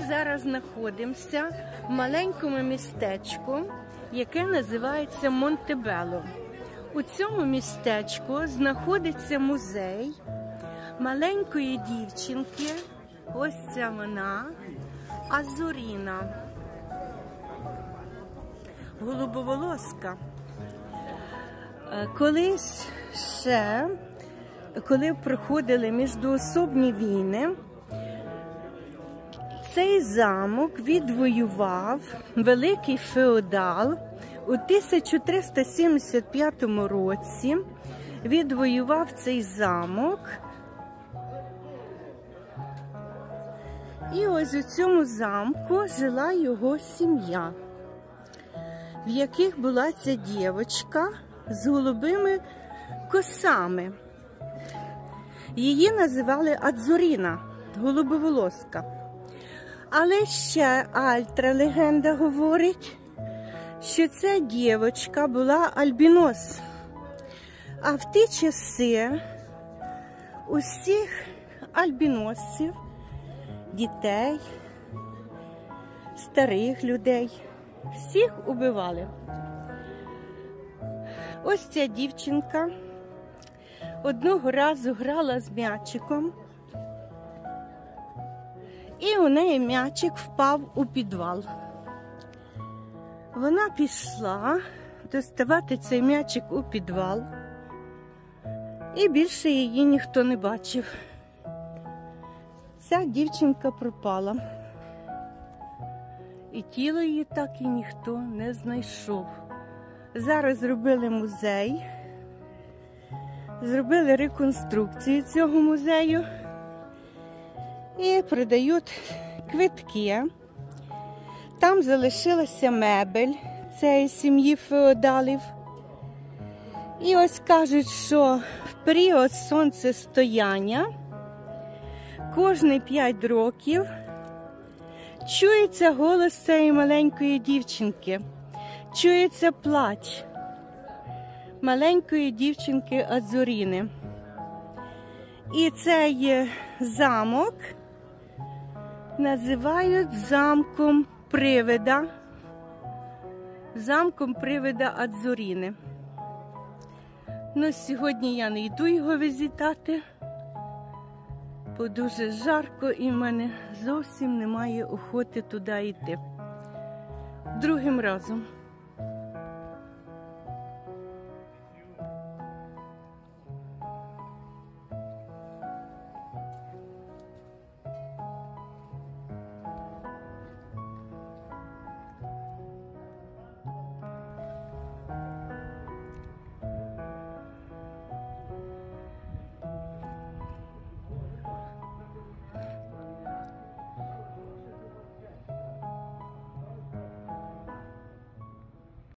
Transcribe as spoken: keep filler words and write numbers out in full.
зараз знаходимося в маленькому містечку, яке називається Монтебелло. У цьому містечку знаходиться музей маленької дівчинки, ось ця вона, Азоріна, голубоволоска. Колись ще, коли проходили міждоособні війни, цей замок відвоював великий феодал у тисяча триста сімдесят п'ятому році. Відвоював цей замок. І ось у цьому замку жила його сім'я, в яких була ця дівчинка з голубими косами. Її називали Азоріна, голубоволоска. Але ще альтра легенда говорить, що ця дівчинка була альбінос. А в ті часи усіх альбіносів, дітей, старих людей, всіх убивали. Ось ця дівчинка одного разу грала з м'ячиком, і у неї м'ячик впав у підвал. Вона пішла доставати цей м'ячик у підвал, і більше її ніхто не бачив. Ця дівчинка пропала. І тіло її так і ніхто не знайшов. Зараз зробили музей, зробили реконструкцію цього музею і продають квитки. Там залишилася мебель цієї сім'ї феодалів. І ось кажуть, що в період сонцестояння кожні п'ять років чується голос цієї маленької дівчинки, чується плач маленької дівчинки Азоріни. І цей замок називають замком привида, замком привида Азоріни. Ну, сьогодні я не йду його візитати, бо дуже жарко і в мене зовсім немає охоти туди йти. Другим разом.